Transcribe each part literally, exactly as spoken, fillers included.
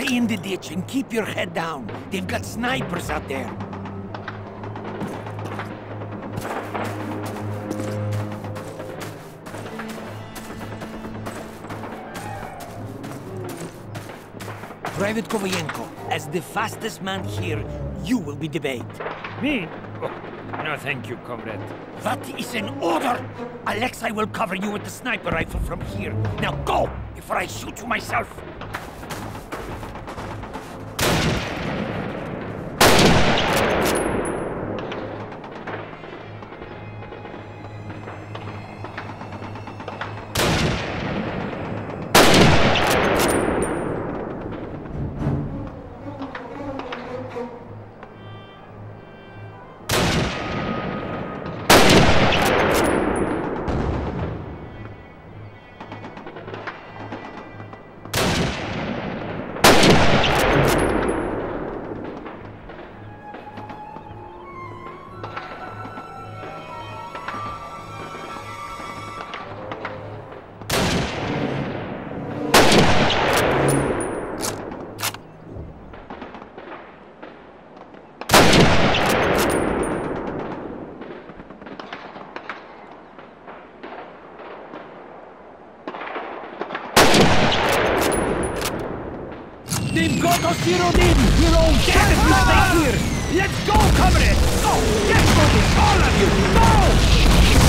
Stay in the ditch and keep your head down. They've got snipers out there. Private Kovayenko, as the fastest man here, you will be debayed. Me? Oh, no thank you, comrade. That is an order! Alexei will cover you with the sniper rifle from here. Now go, before I shoot you myself! They've got us zeroed in! We're all dead if we stay here! Let's go, comrades! Go! Get moving, all of you! Go!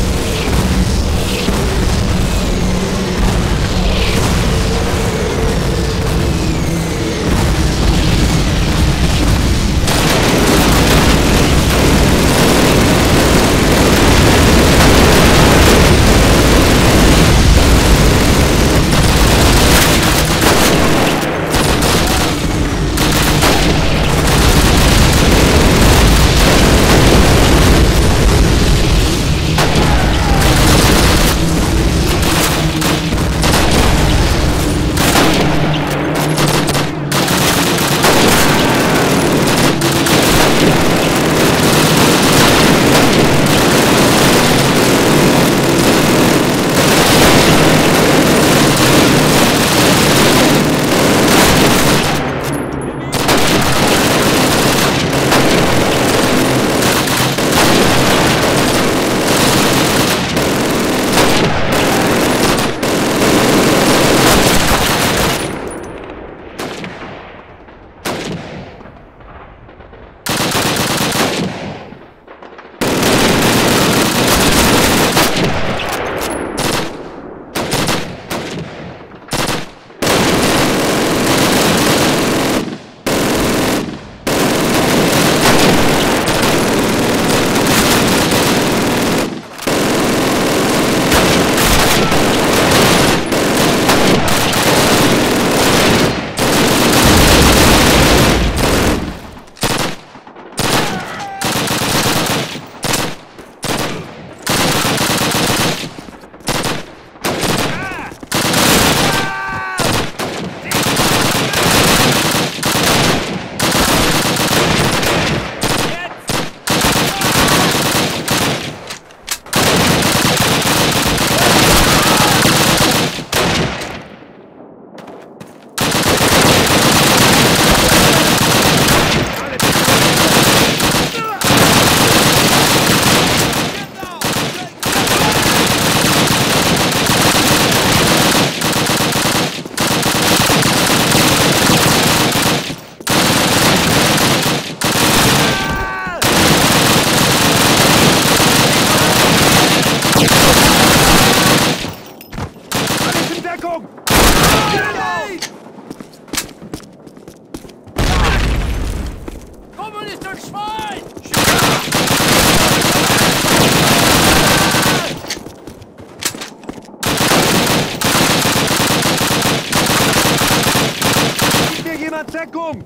Deckung!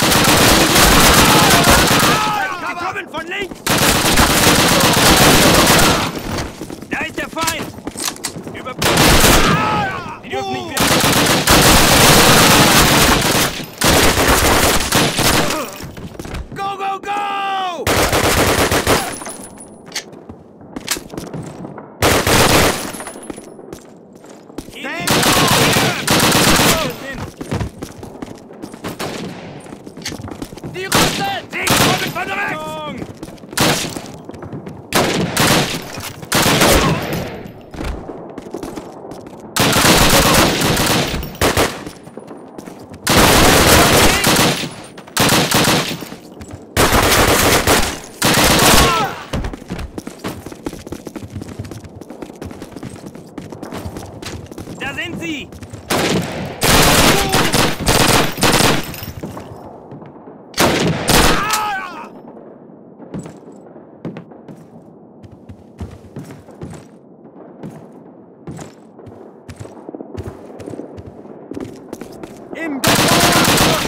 Sie kommen von links! Da ist der Feind! Über... Sie dürfen nicht mehr... Go, go, go! Hier! Granate! Sie kommen von rechts! Da sind sie! Im Beton!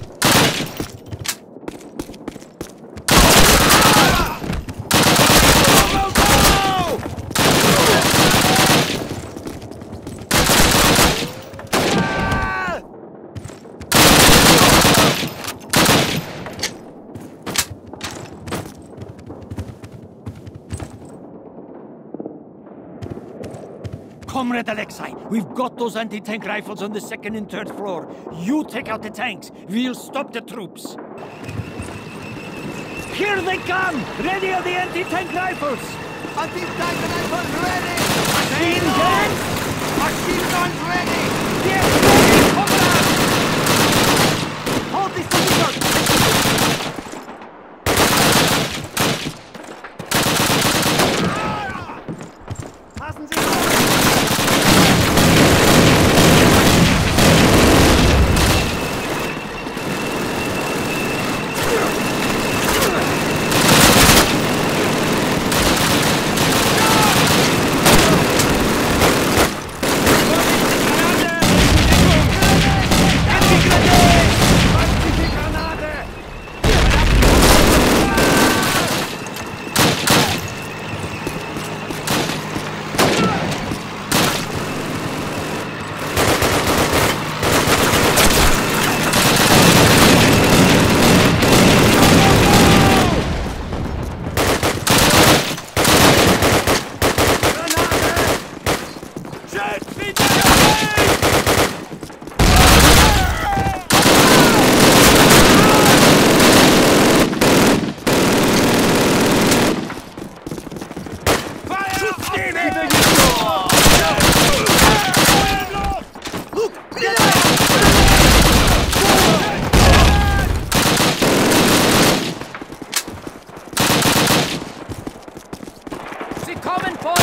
Comrade Alexei, we've got those anti-tank rifles on the second and third floor. You take out the tanks. We'll stop the troops. Here they come! Ready are the anti-tank rifles! Anti-tank rifles ready! Machine guns! Machine guns ready! Get ready, comrade! Hold this position! Passen Sie auf! Sie kommen von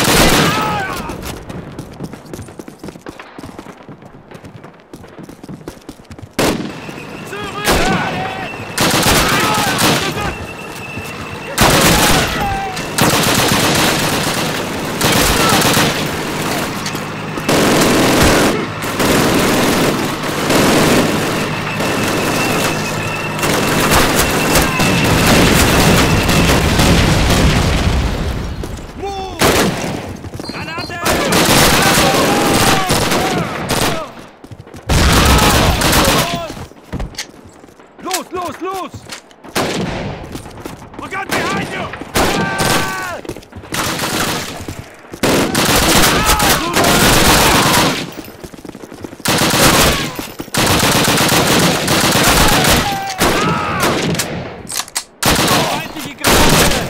Los, los! Look out behind you! Feindliche Granate!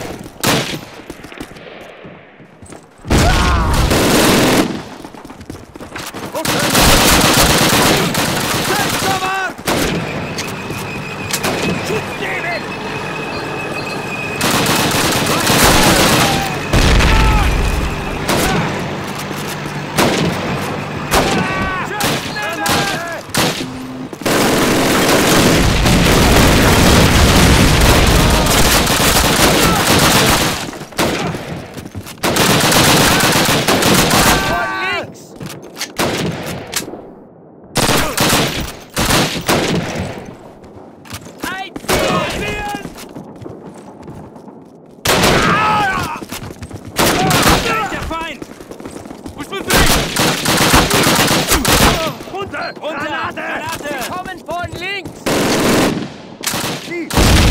Granate! Granate! Sie kommen von links! Sie!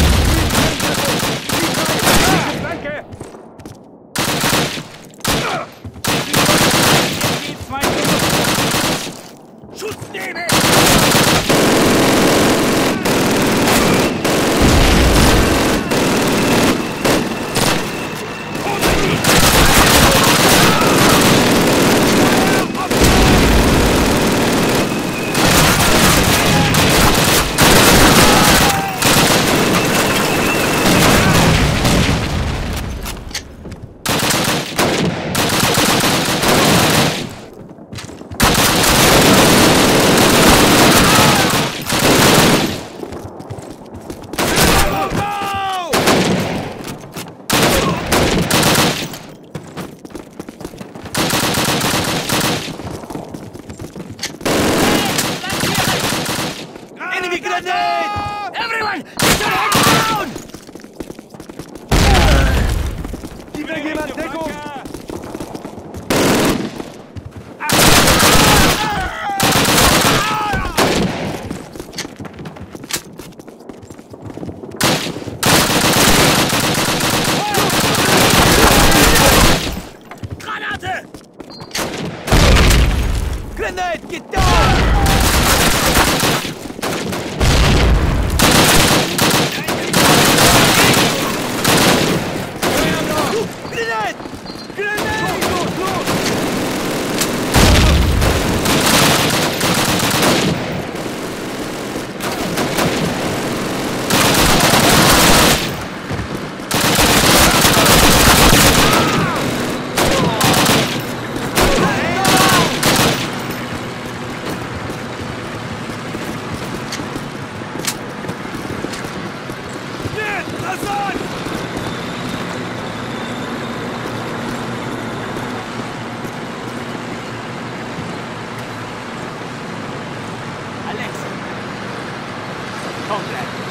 Danke! Jetzt geht's weiter! Schutz nehmen! Grenade! Everyone, get your head down! Gib mir jemand Deckung! Granate! Grenade, get down! Grenade! Grenade! Los, los, Alex! Komm, bleib!